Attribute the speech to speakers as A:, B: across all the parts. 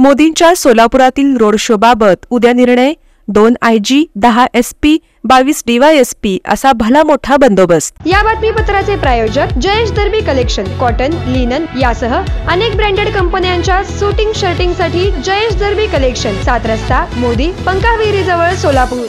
A: मोदींच्या सोलापुरातील रोड शोबाबत उद्या निर्णय. 2 IG, 10 SP, 22 DYSP असा भला मोठा बंदोबस्त.
B: या बातमीपत्राचे प्रायोजक Jayesh Darbi collection, cotton, linen यासह अनेक ब्रँडेड कंपन्यांच्या सुटिंग शर्टिंगसाठी जयेश दर्बी कलेक्शन, 7 रस्ता मोदी, पंकाविहिरी जवळ, सोलापूर.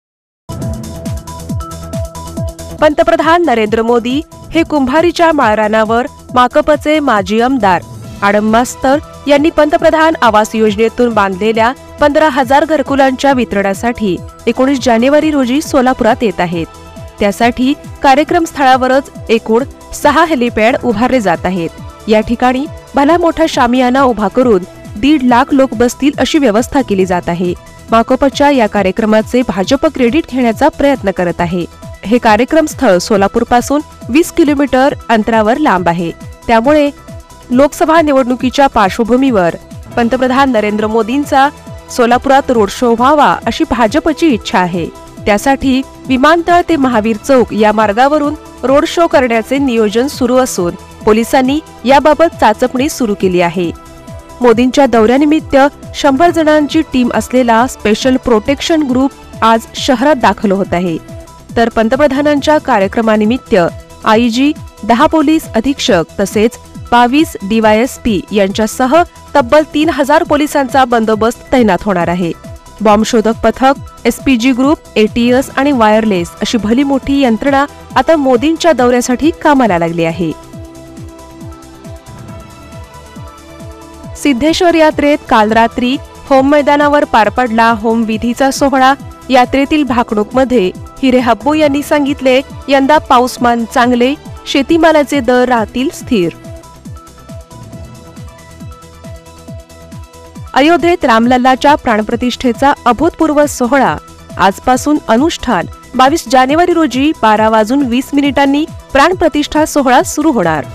A: पंतप्रधान नरेंद्र मोदी हे कुंभारीच्या माळरानावर माकपचे माजी आमदार आडम मास्तर यांनी पंतप्रधान आवास योजनेतून बांधलेल्या 15,000 घरकुलांच्या वितरणासाठी 19 जानेवारी रोजी सोलापुरात येत आहेत. त्यासाठी कार्यक्रम स्थळावरच एकूण 6 हेलिपॅड उभारले जात आहेत. या ठिकाणी भला मोठा शामियाना उभा करून 1.5 लाख लोक बसतील अशी व्यवस्था केली जात आहे. माकपच्या या कार्यक्रमाचे भाजप क्रेडिट घेण्याचा प्रयत्न करत आहे. हे कार्यक्रम स्थळ सोलापूरपासून 20 किलोमीटर अंतरावर लांब आहे. त्यामुळे लोकसभा निवडणुकीच्या पार्श्वभूमीवर पंतप्रधान नरेंद्र मोदींचा सोलापुरात रोड शो व्हावा अशी भाजपची इच्छा आहे. त्यासाठी विमानतळ ते महावीर चौक या मार्गावरून रोड शो करण्याचे नियोजन सुरू असून पोलिसांनी याबाबत चाचपणी सुरू केली आहे. मोदींच्या दौऱ्यानिमित्त 100 जणांची टीम असलेला स्पेशल प्रोटेक्शन ग्रुप आज शहरात दाखल होत आहे. तर पंतप्रधानांच्या कार्यक्रमानिमित्त IG, 10 पोलीस अधीक्षक तसेच 22 DYSP यांच्यासह तब्बल 3,000 पोलिसांचा बंदोबस्त तैनात होणार आहे. बॉम्बशोधक पथक, SPG ग्रुप, ATS आणि वायरलेस अशी भली मोठी यंत्रणा आता मोदींच्या दौऱ्यासाठी कामाला लागली आहे. सिद्धेश्वर यात्रेत काल रात्री होम मैदानावर पार पडला होम विधीचा सोहळा. यात्रेतील भाकणूकमध्ये हिरे हब्बू यांनी सांगितले, यंदा पाऊसमान चांगले, शेतीमालाचे दर राहतील स्थिर. अयोध्येत रामलल्लाच्या प्राणप्रतिष्ठेचा अभूतपूर्व सोहळा. आजपासून अनुष्ठान. 22 जानेवारी रोजी 12:20 प्राणप्रतिष्ठा सोहळा सुरू होणार.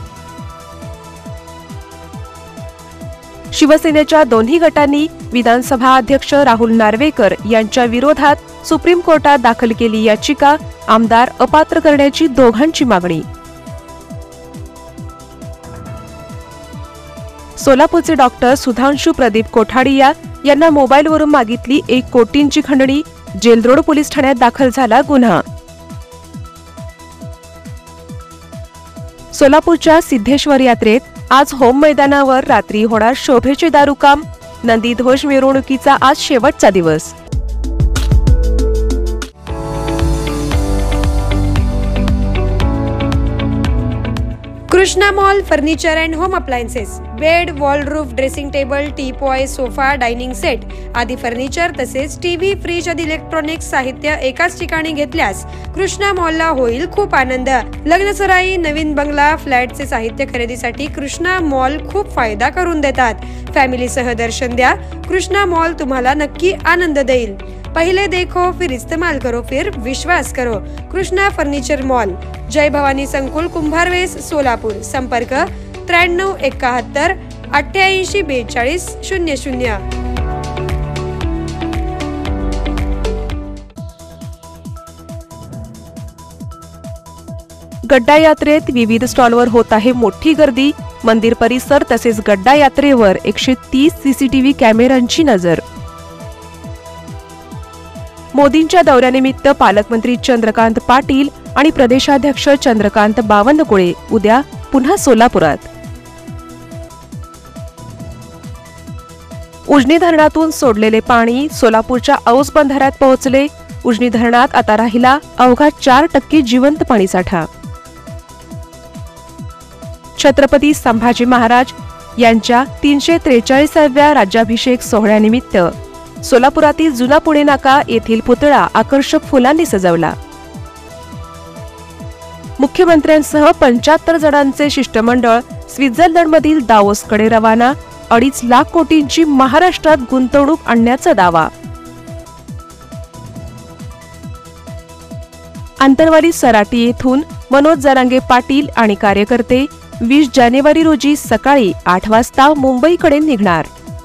A: शिवसेनेच्या दोन्ही गटांनी विधानसभा अध्यक्ष राहुल नार्वेकर यांच्या विरोधात सुप्रीम कोर्टात दाखल केली याचिका. आमदार अपात्र करण्याची दोघांची मागणी. सोलापूरचे डॉक्टर सुधांशू प्रदीप कोठाडिया यांना मोबाईलवरून मागितली 1 कोटींची खंडणी. जेलरोड पोलीस ठाण्यात दाखल झाला गुन्हा. सोलापूरच्या सिद्धेश्वर यात्रेत आज होम मैदानावर रात्री होणार शोभेचे दारूकाम. नंदीध्वज मिरवणुकीचा आज शेवटचा दिवस.
B: Krishna mall furniture and home appliances, bed, wall roof, dressing table, teapoy, sofa, dining set आदी फर्निचर तसेच टीव्ही, फ्रीज आदी इलेक्ट्रॉनिक्स साहित्य एकाच ठिकाणी घेतल्यास कृष्णा मॉलला होईल खूप आनंद. लग्नसराई, नवीन बंगला, फ्लॅटचे साहित्य खरेदीसाठी कृष्णा मॉल खूप फायदा करून देतात. फॅमिलीसह दर्शन द्या. कृष्णा मॉल तुम्हाला नक्की आनंद देईल. पहिले देखो फिर इस्तेमाल करो फिर विश्वास करो. Krishna furniture mall, Jai Bhavani Sankul, Kumbharves, Solapur. संपर्क 93 71 88 42 00.
A: गड्डा यात्रेत विविध स्टॉलवर होत आहे मोठी गर्दी. मंदिर परिसर तसेच गड्डा यात्रेवर 130 CCTV कॅमेऱ्यांची नजर. मोदींच्या दौऱ्यानिमित्त पालकमंत्री चंद्रकांत पाटील आणि प्रदेशाध्यक्ष चंद्रकांत बावनकुळे उद्या पुन्हा सोलापुरात. उजनी धरणातून सोडलेले पाणी सोलापूरच्या औस बंधाऱ्यात पोहोचले. उजनी धरणात आता राहिला अवघा 4% जिवंत पाणीसाठा. छत्रपती संभाजी महाराज यांच्या 343व्या राज्याभिषेक सोहळ्यानिमित्त सोलापुरातील जुना पुणे नाका येथील पुतळा आकर्षक फुलांनी सजवला. मुख्यमंत्र्यांसह 75 जणांचे शिष्टमंडळ स्वित्झर्लंडमधील दावोसकडे रवाना. 2.5 लाख कोटींची महाराष्ट्रात गुंतवणूक आणण्याचा दावा. आंतरवाली सराटी येथून मनोज जरांगे पाटील आणि कार्यकर्ते 20 जानेवारी रोजी सकाळी 8 वाजता मुंबईकडे निघणार.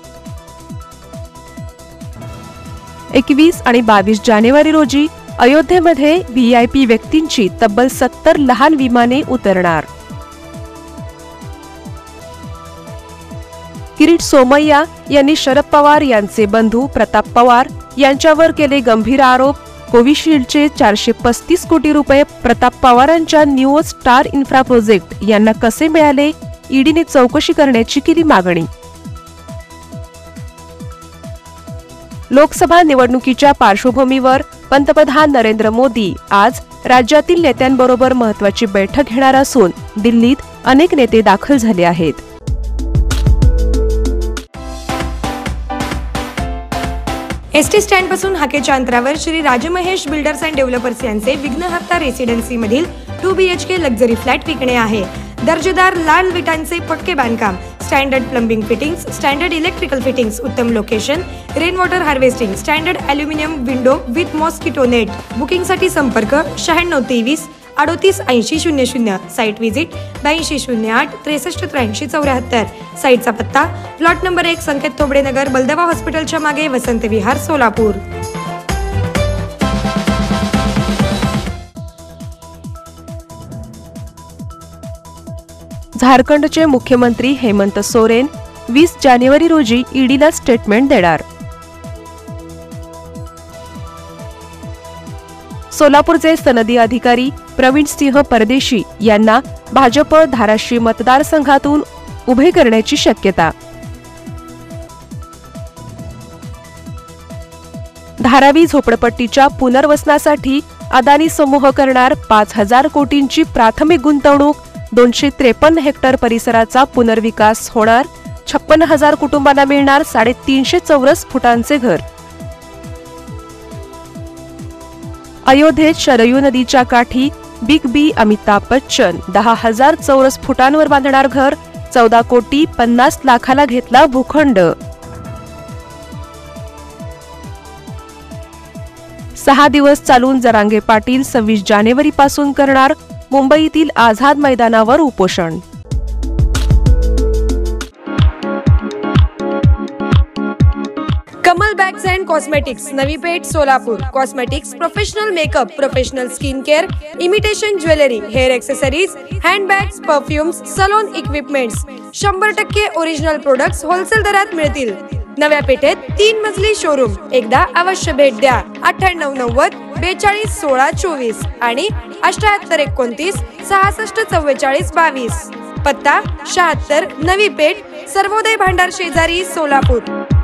A: 21 आणि 22 जानेवारी रोजी अयोध्येमध्ये VIP व्यक्तींची तब्बल 70 लहान विमाने उतरणार. किरीट सोमय्या यांनी शरद पवार यांचे बंधू प्रताप पवार यांच्यावर केले गंभीर आरोप. कोविशिल्डचे 435 कोटी रुपये प्रताप पवारांच्या न्यू स्टार इन्फ्रा प्रोजेक्ट यांना कसे मिळाले? ईडीने चौकशी करण्याची केली मागणी. लोकसभा निवडणुकीच्या पार्श्वभूमीवर पंतप्रधान नरेंद्र मोदी आज राज्यातील नेत्यांबरोबर महत्त्वाची बैठक घेणार असून दिल्लीत अनेक नेते दाखल झाले आहेत.
B: एसटी स्टँड पासून हाकेच्या अंतरावर Shri Rajmahesh builders and developers यांचे विघ्नहर्ता रेसिडेन्सी मधील 2 BHK लक्झरी फ्लॅट विकणे आहे. दर्जेदार लाल विटांचे पक्के बांधकाम, standard plumbing fittings, standard electrical fittings, उत्तम location, rain water harvesting, standard aluminium window with mosquito net. बुकिंगसाठी संपर्क 9623 38 80 00. Site visit 82 08 63 83 74. साईटचा पत्ता प्लॉट नंबर 1 संकेत तोबडे नगर, बलदवा हॉस्पिटलच्या मागे, वसंत विहार, सोलापूर.
A: झारखंडचे मुख्यमंत्री हेमंत सोरेन 20 जानेवारी रोजी ईडीला स्टेटमेंट देणार. सोलापूरचे सनदी अधिकारी प्रवीण सिंह परदेशी यांना भाजप धाराशिव मतदारसंघातून उभे करण्याची शक्यता. धारावी झोपडपट्टीच्या पुनर्वसनासाठी अदानी समूह करणार 5,000 कोटींची प्राथमिक गुंतवणूक. 253 हेक्टर परिसराचा पुनर्विकास होणार. 56,000 कुटुंबांना मिळणार 350 चौरस फुटांचे घर. अयोध्येत शरयू नदीच्या काठी बिग बी अमिताभ बच्चन 10,000 चौरस फुटांवर बांधणार घर. 14,50,00,000ला घेतला भूखंड. 6 दिवस चालून जरांगे पाटील 26 जानेवारी पासून करणार मुंबईतील आझाद मैदानावर उपोषण.
B: Kamal bags and cosmetics, Navi Peth, Solapur. Cosmetics, professional makeup, professional skin care, imitation jewellery, hair accessories, handbags, perfumes, salon equipments, 100% original products wholesale दरात मिळतील. नव्या पेठेत 3 मजली शोरूम. एकदा अवश्य भेट द्या. 9890 42 16 24 आणि 7829 66 44 22. पत्ता 76 नवी पेठ, सर्वोदय भांडार शेजारी, सोलापूर.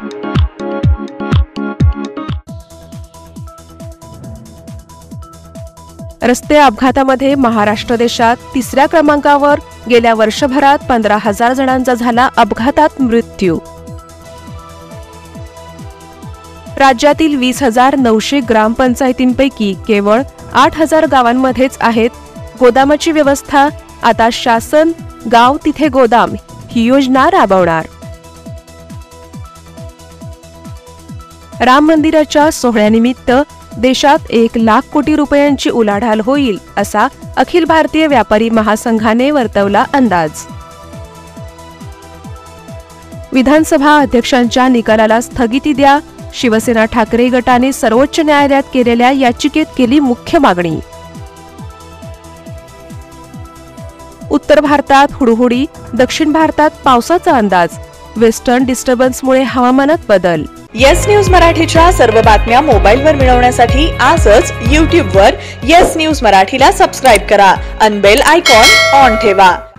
A: रस्ते अपघातामध्ये महाराष्ट्र देशात 3ऱ्या क्रमांकावर. गेल्या वर्षभरात 15,000 जणांचा झाला अपघातात मृत्यू. राज्यातील 20,900 ग्रामपंचायतींपैकी केवळ 8,000 गावांमध्येच आहेत गोदामाची व्यवस्था. आता शासन गाव तिथे गोदाम ही योजना राबवणार. राम मंदिराच्या सोहळ्यानिमित्त देशात 1,00,000 कोटी रुपयांची उलाढाल होईल असा अखिल भारतीय व्यापारी महासंघाने वर्तवला अंदाज. विधानसभा अध्यक्षांच्या निकालाला स्थगिती द्या. शिवसेना ठाकरे गटाने सर्वोच्च न्यायालयात केलेल्या याचिकेत केली मुख्य मागणी. उत्तर भारतात हुडहुडी, दक्षिण भारतात पावसाचा अंदाज. वेस्टर्न डिस्टर्बन्समुळे हवामानात बदल.
C: येस न्यूज मराठीच्या सर्व बातम्या मोबाईलवर मिळवण्यासाठी आजच YouTube वर येस न्यूज मराठीला सबस्क्राईब करा आणि बेल आयकॉन ऑन ठेवा.